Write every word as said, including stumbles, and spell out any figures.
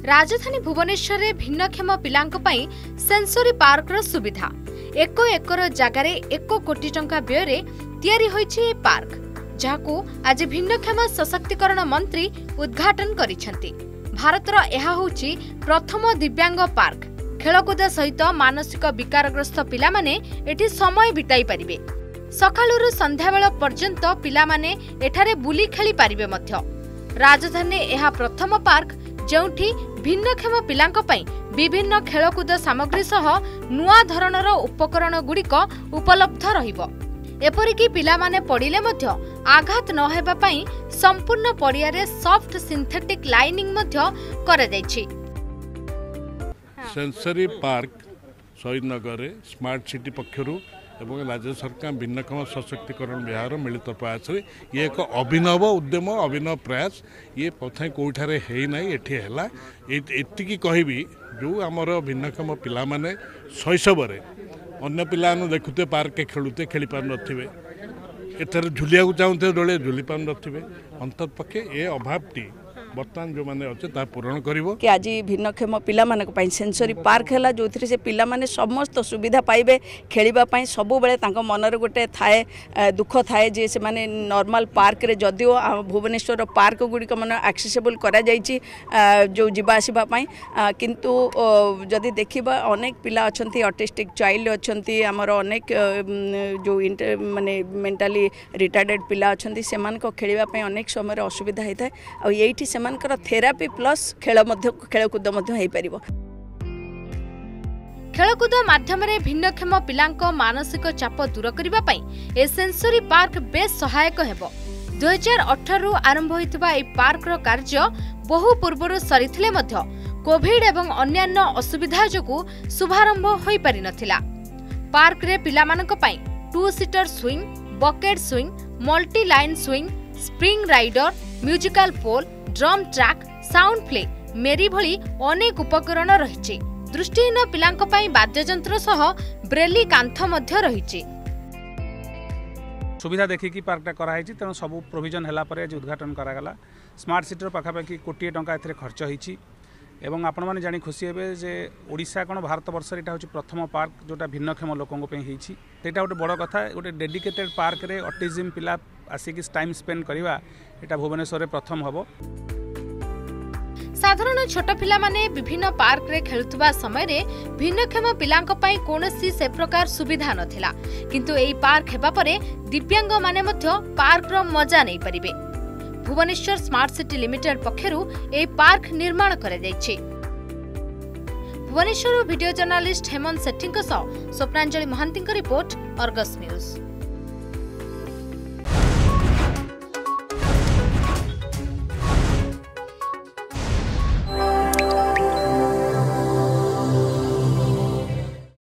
राजधानी भुवनेश्वर में भिन्नक्षम पिलांक पई सेंसरी पार्क रो सुविधा एक एकर जगार एक कोटी टंका व्यय तैयारी होईछि पार्क जहाकू आज भिन्नक्षम सशक्तिकरण मंत्री उद्घाटन करिसेंति। भारतर यह होछि प्रथम दिव्यांग पार्क। खेलकूद सहित मानसिक विकारग्रस्त पिला माने एठी समय बिताई परिबे। सकाळुरु संध्या बेल पर्यंत पिला माने एठारे बुली खेली परिबे मध्य। राजधानी यह प्रथम पार्क जेउठी भिन्नक्षम पिलांक पई विभिन्न खेलकूद सामग्री सह नुआ धरणर उपकरण गुड़िक उपलब्ध रहिबो। एपरिकी पिला माने पड़िले मध्य आघात न हेबा पई संपूर्ण पड़िया रे सॉफ्ट सिंथेटिक लाइनिंग मध्य करा जायछि। सेंसरी पार्क शहीदनगर रे स्मार्ट सिटी पक्षरु एवं राज्य सरकार भिन्नक्षम सशक्तिकरण विभाग मिलित प्रयास ये एक अभिनव उद्यम अभिनव प्रयास ये प्रथम कौठारे है ना ये एतिकी कहबी जो आमर भिन्नक्षम पिला माने शैशव अन्य पिला देखुते पार्क खेलुते खेली पार नथिबे एथर झुलिया चाहते डोले झुली पार नथिबे अंतपक्षे ये अभावटी बर्तमान जो माने अच्छे ता पूरण करिवो कि आज भिन्नक्षम पिला मानक पई सेंसरी पार्क हैला जो थी से पिला माने समस्त सुविधा पाइबे खेलिबा पई सब बेले तांको मनर गोटे थाए दुख थाए जे से माने नॉर्मल पार्क रे जदियो भुवनेश्वर पार्क गुडी को माने एक्सेसिबल करा जाईची जो जिबा आसीबा पई किंतु जदि देखिबा अनेक पिला अछंती ऑटिस्टिक चाइल्ड अछंती हमर अनेक जो माने मेंटली रिटार्डेड पिला अछंती सेमान को खेलिबा पई अनेक समय असुविधा हेता आ एठी थेरापी प्लस खेल खेलकूद खेलकूद माध्यम भिन्नक्षम पिलांक मानसिक चाप दूर करने पई ए सेंसरी पार्क बेस सहायक हेबो। दो हज़ार अठारह रु आरंभ होइतिबा ए पार्क रो कार्य बहु पूर्वरु सरिथिले मध्य कोविड एवं अन्यान्य असुविधा जोगु शुभारंभ होई पारि नथिला। पार्क रे पिला मानक पई two seater swing, bucket swing, multi line swing, spring rider, musical pole, drum track, sound play मेरी भली अनेक उपकरण रहिछि। दृष्टिहीन पिलांक पई वाद्ययंत्र सह ब्रेली कांथ मध्य रहिछि। सुविधा देखि कि पार्कटा कराइछि तेणु सब प्रोविजन हला परे जे उद्घाटन करागला। स्मार्ट सिटी पाखापाखि कोटी टंका एथिरे खर्च होइछि एवं आपण माने जानि खुशी हेबे जे ओडिशा कोन भारत वर्ष एटा होछि प्रथम पार्क जोटा भिन्नक्षम लोकंक पे होइछि। एटा गोटे बड़ कथा गोटे डेडिकेटेड पार्क रे ऑटिज्म पिला आसिक टाइम स्पेंड करिवा एटा भुवनेश्वर रे प्रथम हबो। साधारण छोट पिला माने विभिन्न पार्क रे खेलुतबा समय रे भिन्नक्षम पिलांक पई कोनोसी से प्रकार सुविधा नथिला किंतु एई पार्क हेबा परे दिव्यांग माने मध्य पार्क रो मजा नै परिबे। भुवनेश्वर स्मार्ट सिटी लिमिटेड पक्षरु ए पार्क निर्माण करे जायछि। Bhubaneswar video journalist Hemant Sethi Swapnanjali Mahanty report Argus news.